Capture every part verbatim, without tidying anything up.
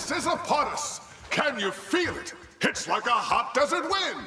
Harvest is upon us! Can you feel it? It's like a hot desert wind!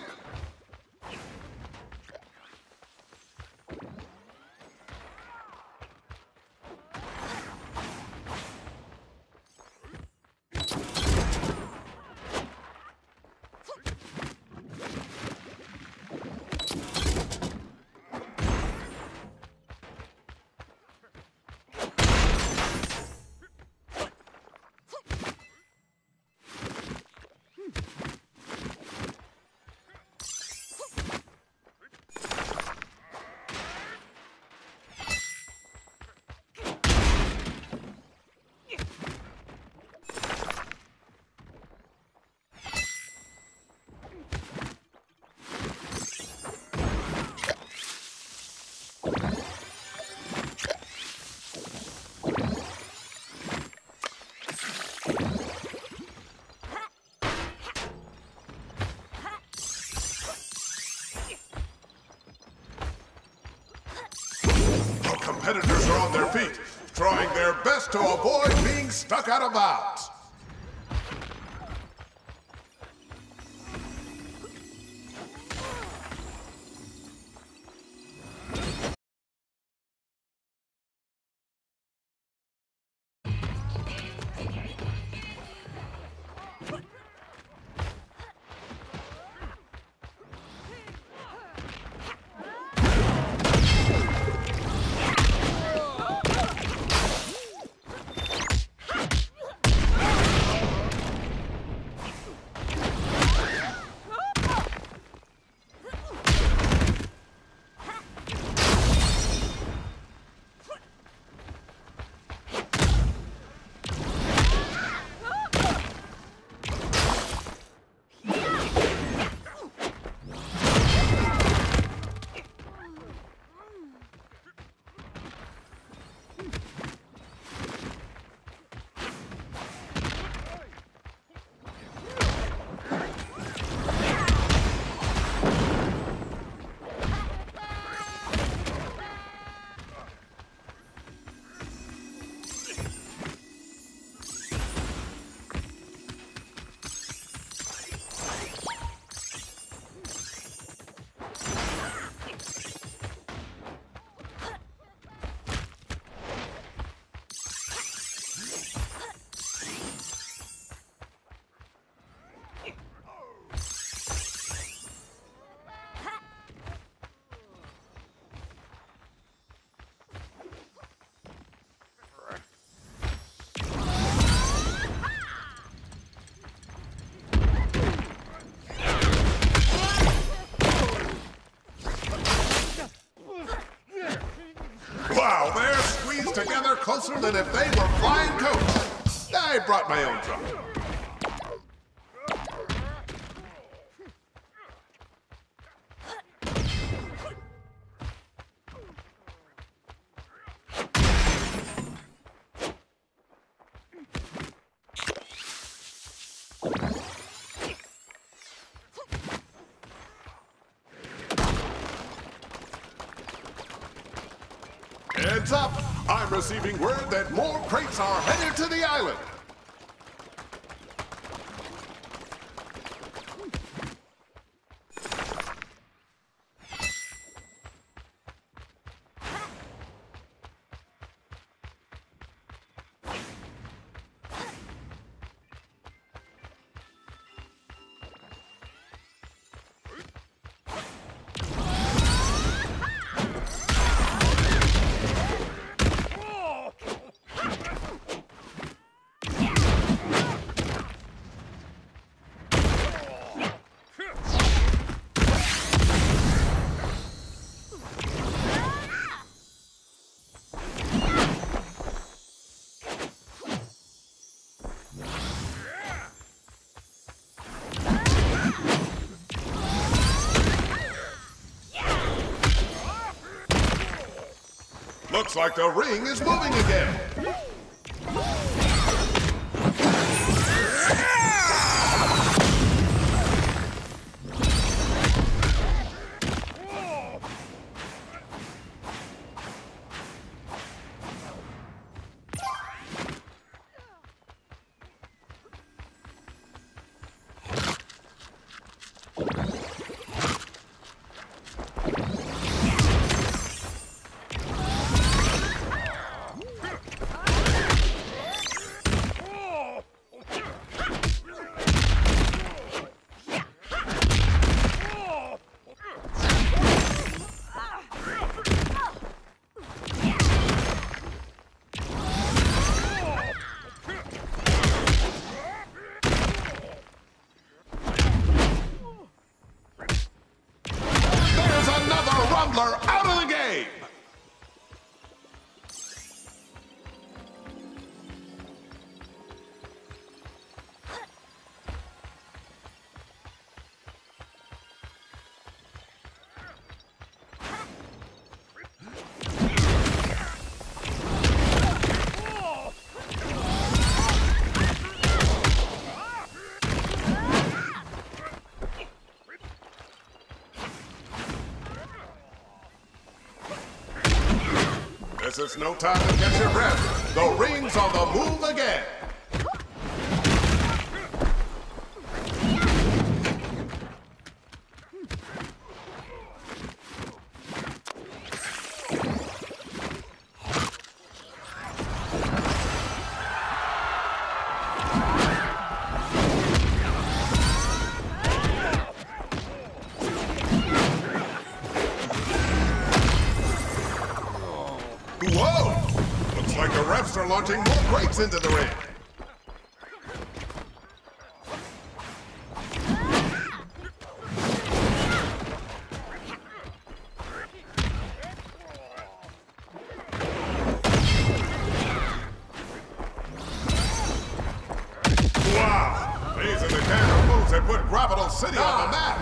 Competitors are on their feet, trying their best to avoid being stuck out of bounds. Wow, they're squeezed together closer than if they were flying coach. I brought my own truck. Heads up! I'm receiving word that more crates are headed to the island. Looks like the ring is moving again. Butler out of the game! This is no time to catch your breath. The ring's on the move again. Whoa! Looks like the refs are launching more breaks into the ring. Wow! These are the kind of moves that put Gravital City on the map.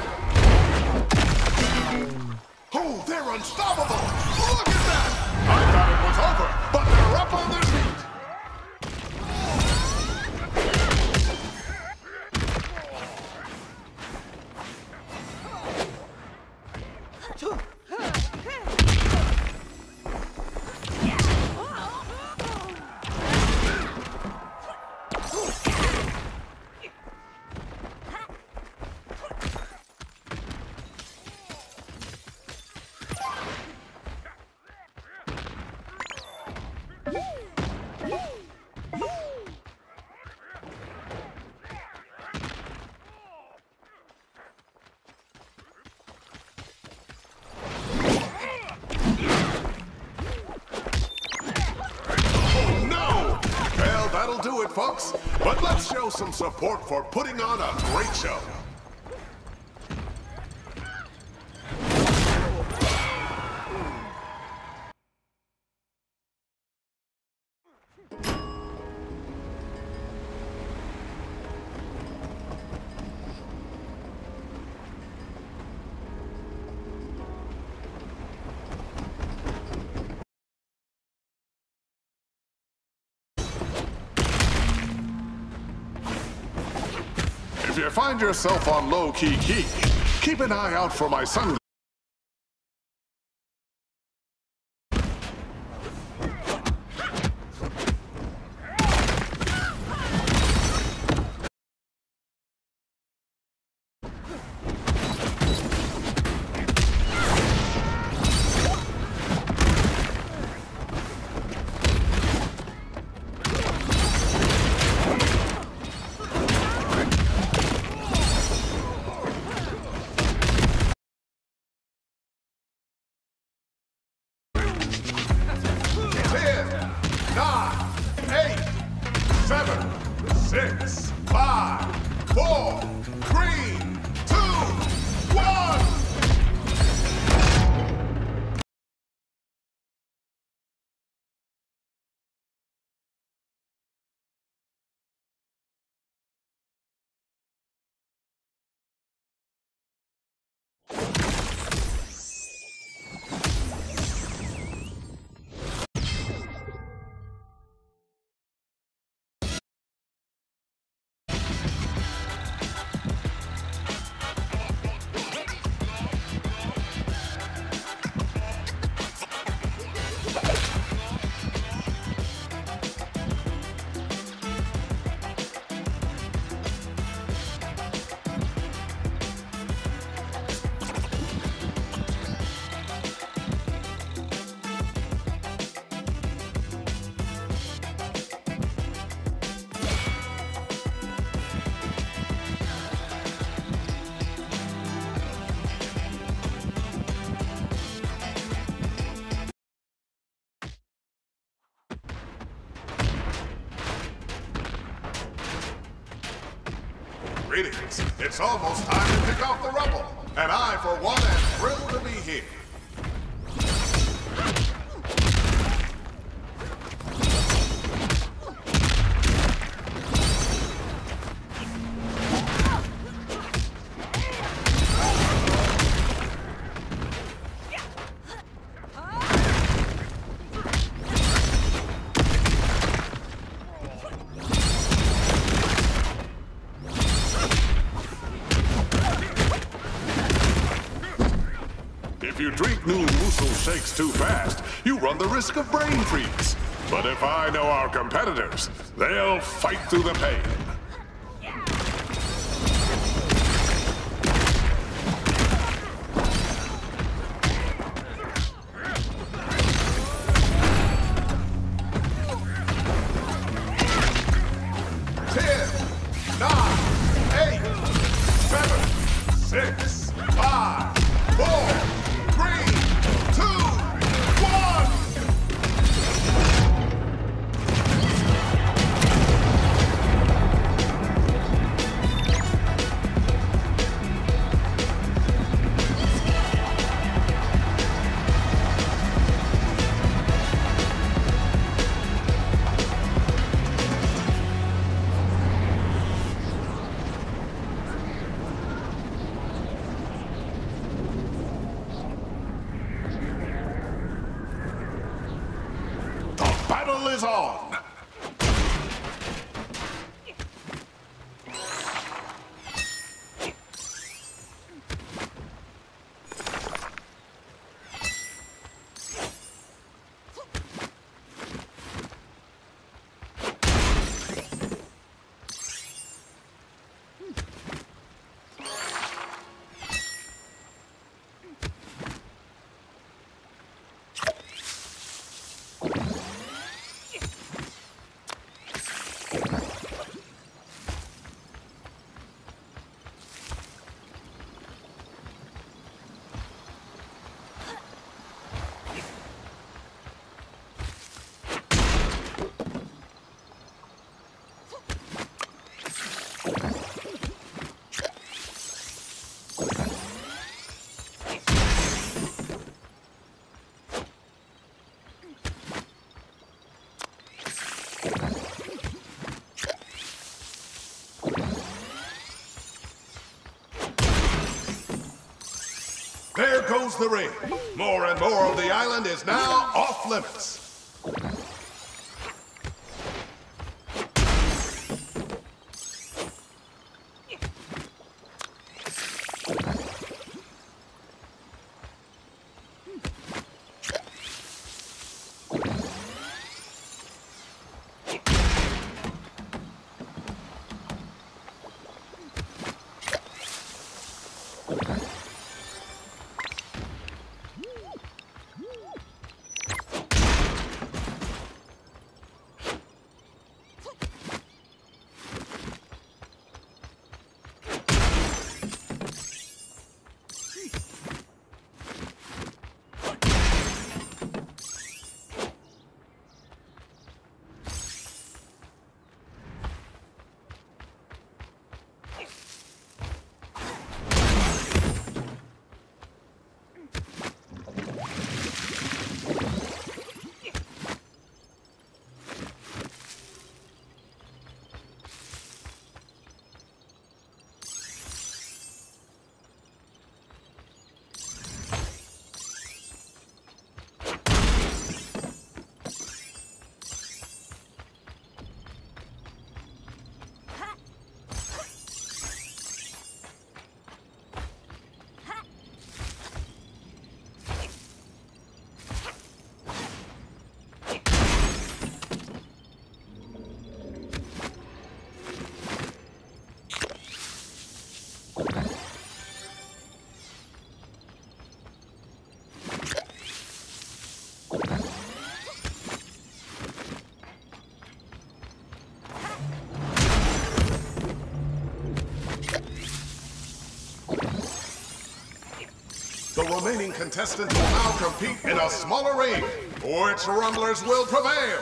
Oh, they're unstoppable! Look at that! I thought it was over, but they're up on their feet! That'll do it, folks. But let's show some support for putting on a great show. If you find yourself on low-key key, keep an eye out for my sunglasses. Seven, six, five, four, three, two, one! Greetings. It's almost time to pick off the rubble, and I, for one, am thrilled to be here. drink new Muscle shakes too fast, you run the risk of brain freeze. But if I know our competitors, they'll fight through the pain. Six, five, four, three, two, one! Battle is on! There goes the ring. More and more of the island is now off limits. The remaining contestants will now compete in a smaller ring. Which rumblers will prevail?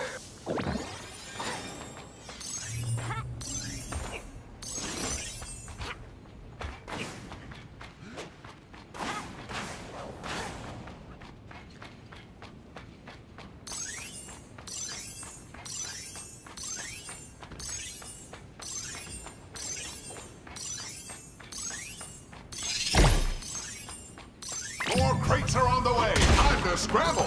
More crates are on the way. Time to scramble.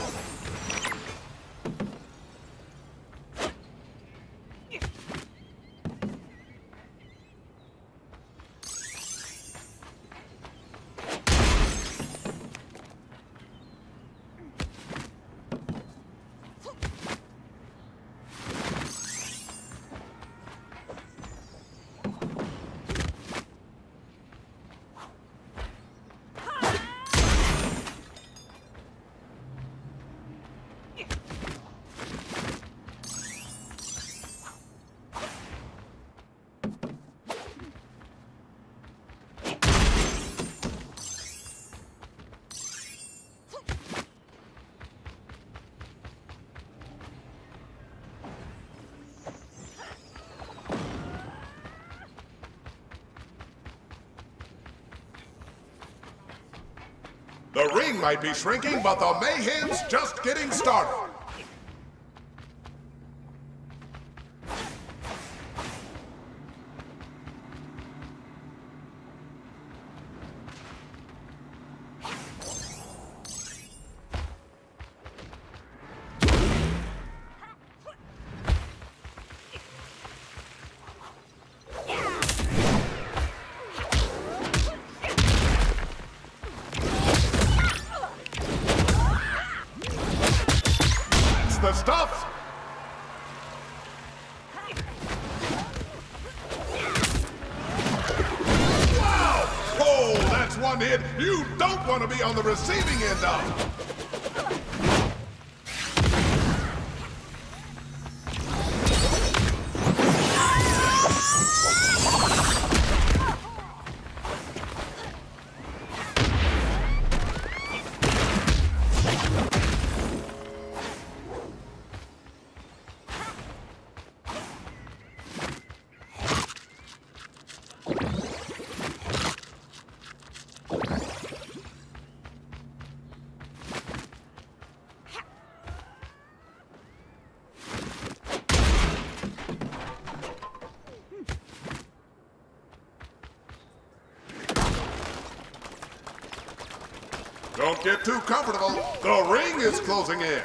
The ring might be shrinking, but the mayhem's just getting started. The stuff! Wow! Oh, that's one hit you don't want to be on the receiving end of! Don't get too comfortable. The ring is closing in.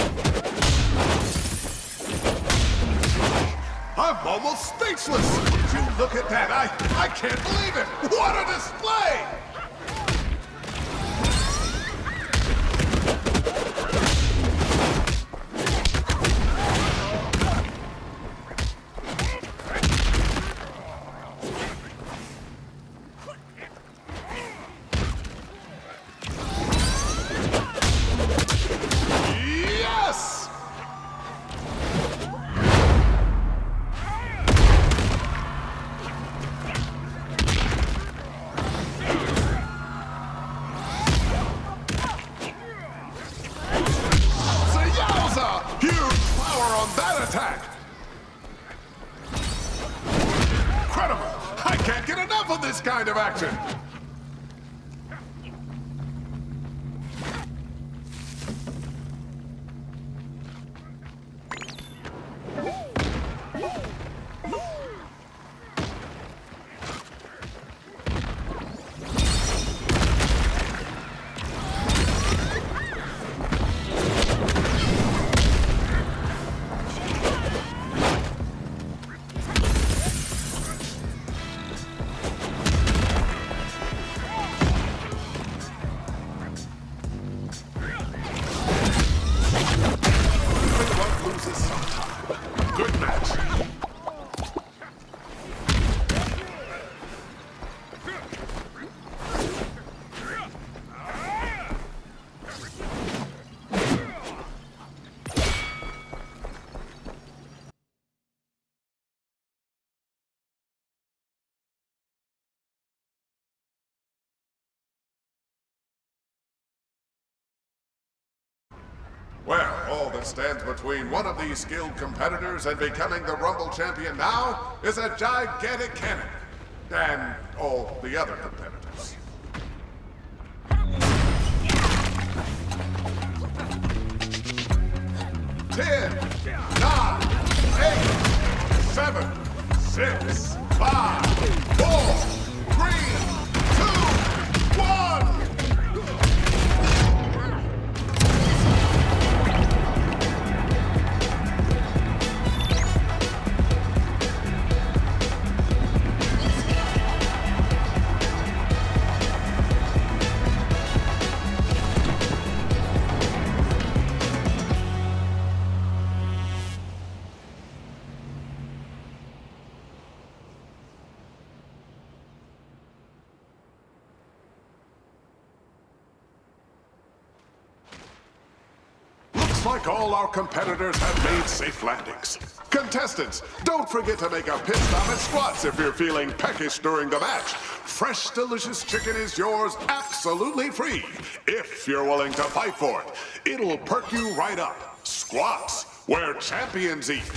Almost speechless! you look at that? I, I can't believe it! What a display! Kind of action. Well, all that stands between one of these skilled competitors and becoming the Rumble Champion now is a gigantic cannon. And all the other competitors. Ten, nine, eight, seven, six, five, four, three, two, one! Like all our competitors have made safe landings. Contestants, don't forget to make a pit stop at Squats if you're feeling peckish during the match. Fresh, delicious chicken is yours absolutely free, if you're willing to fight for it. It'll perk you right up. Squats, where champions eat.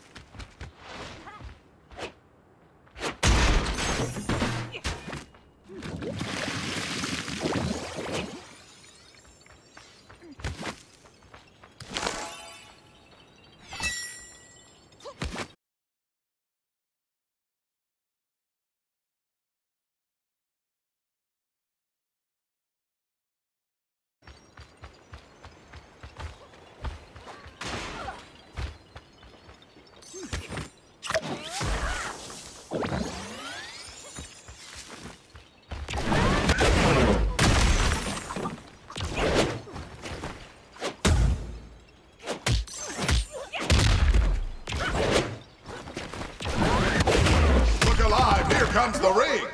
Comes the ring.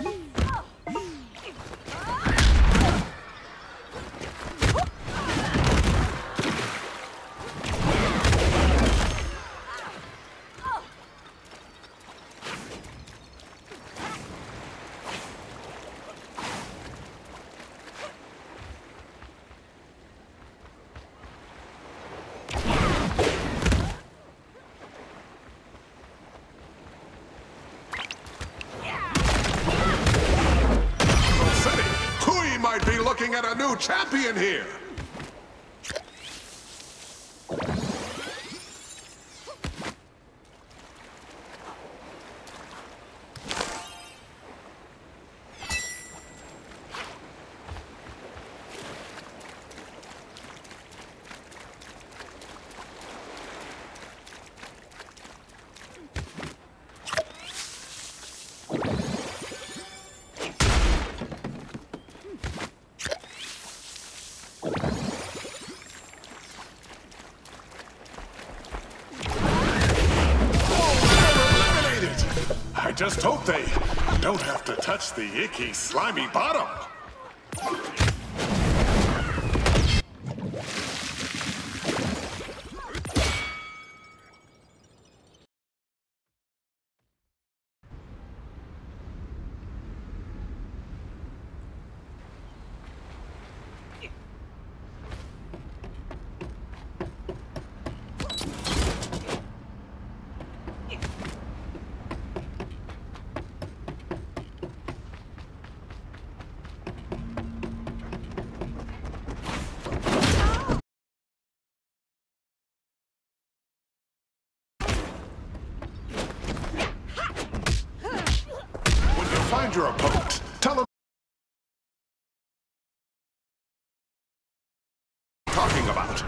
Looking at a new champion here. just hope they don't have to touch the icky, slimy bottom. Find your opponent. Tell them what you're talking about.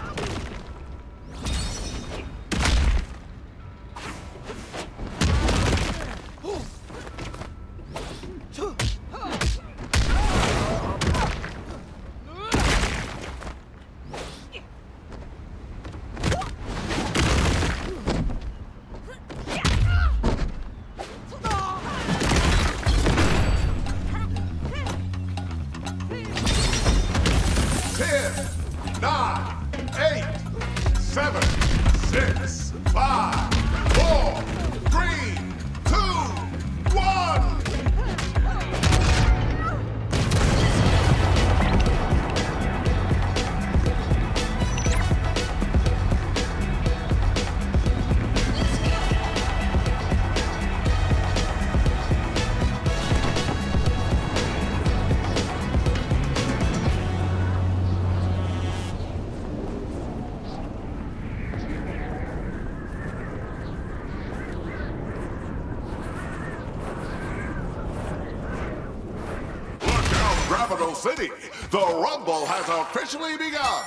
Seven, six, five, four, three, two, one. Capital City, the Rumble has officially begun!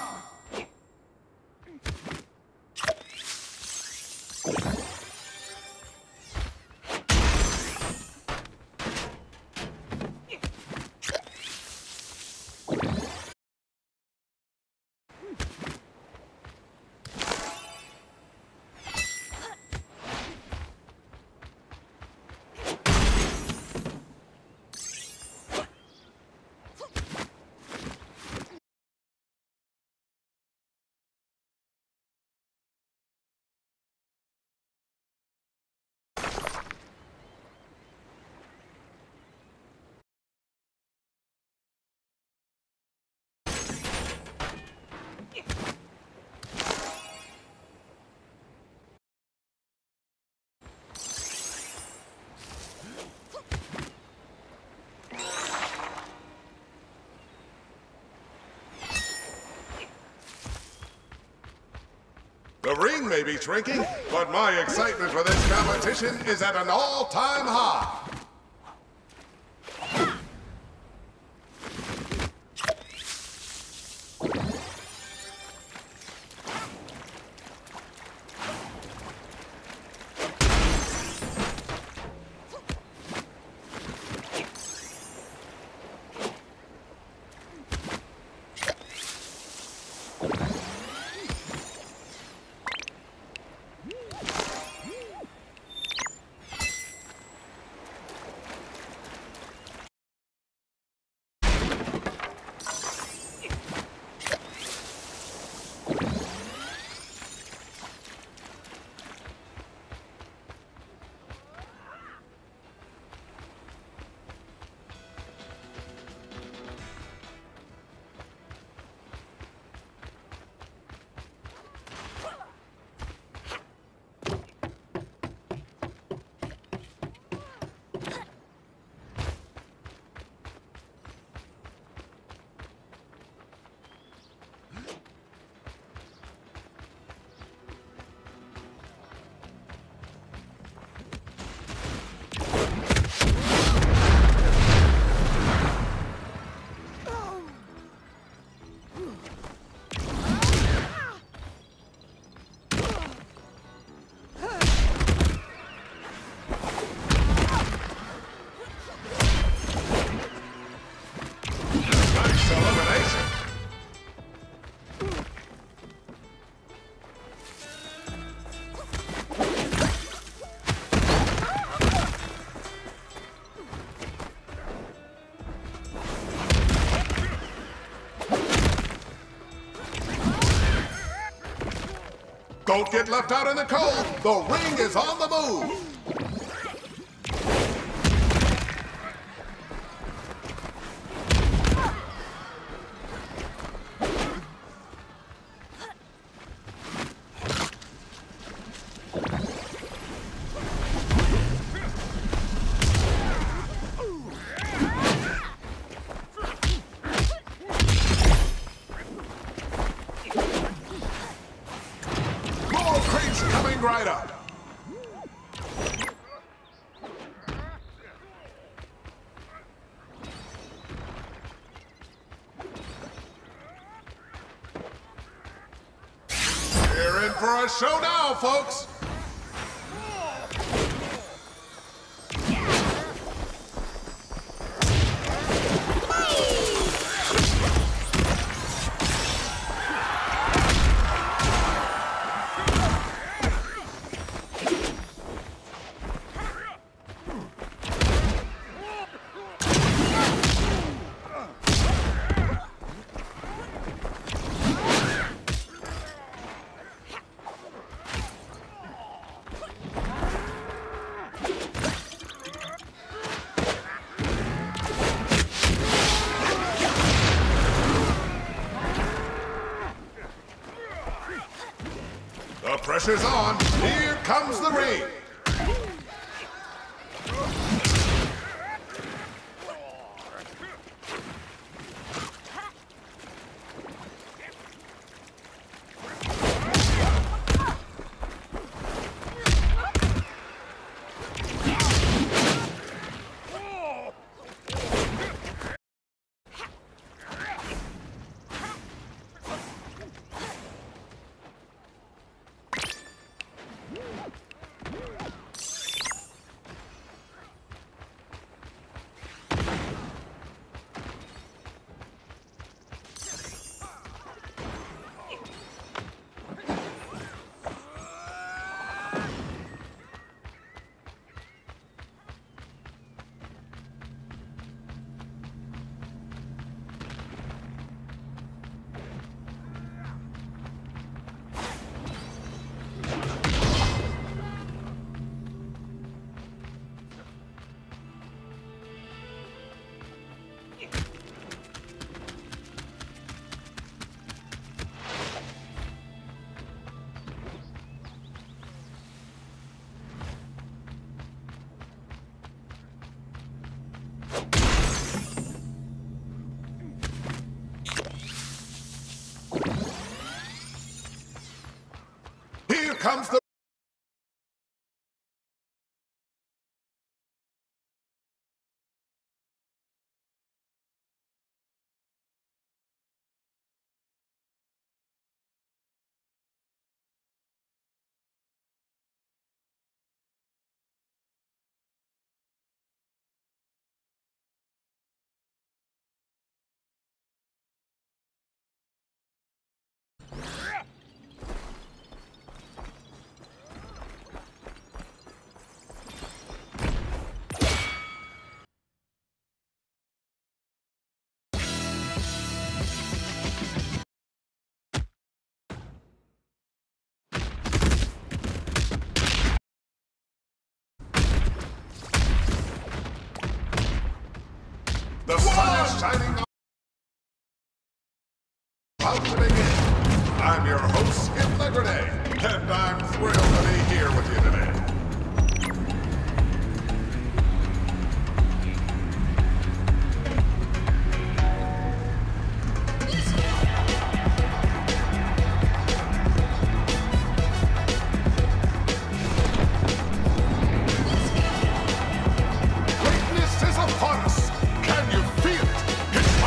The ring may be shrinking, but my excitement for this competition is at an all-time high. Don't get left out in the cold. The ring is on the move. Coming right up. We're in for a showdown, folks. The pressure's on. Here comes the ring. Here comes the... The sun is shining on... About to begin. I'm your host, Skip Legrade, and I'm thrilled to be here with you today. Greatness is upon us. Can you feel it? It's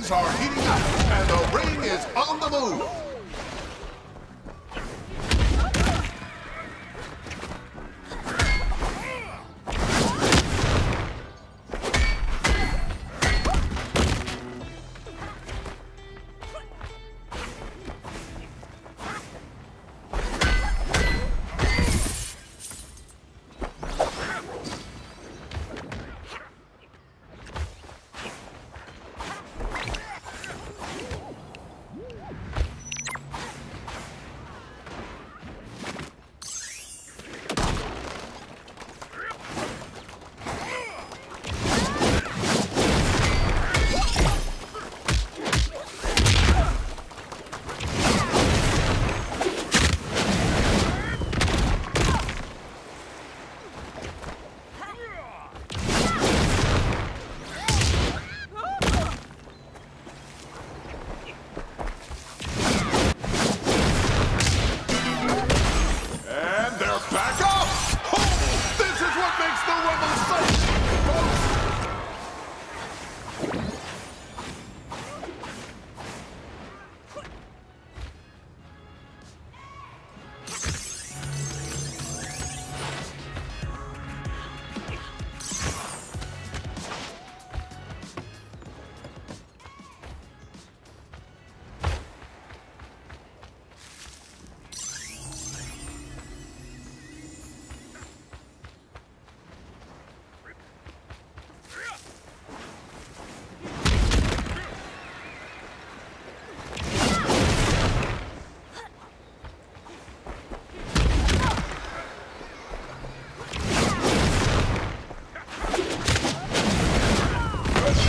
Things are heating up, and the ring is on the move.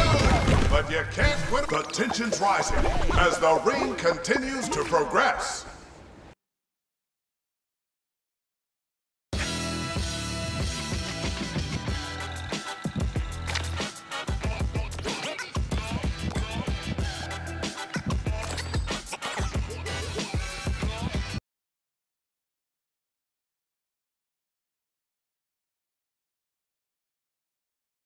But you can't quit. The tension's rising as the ring continues to progress.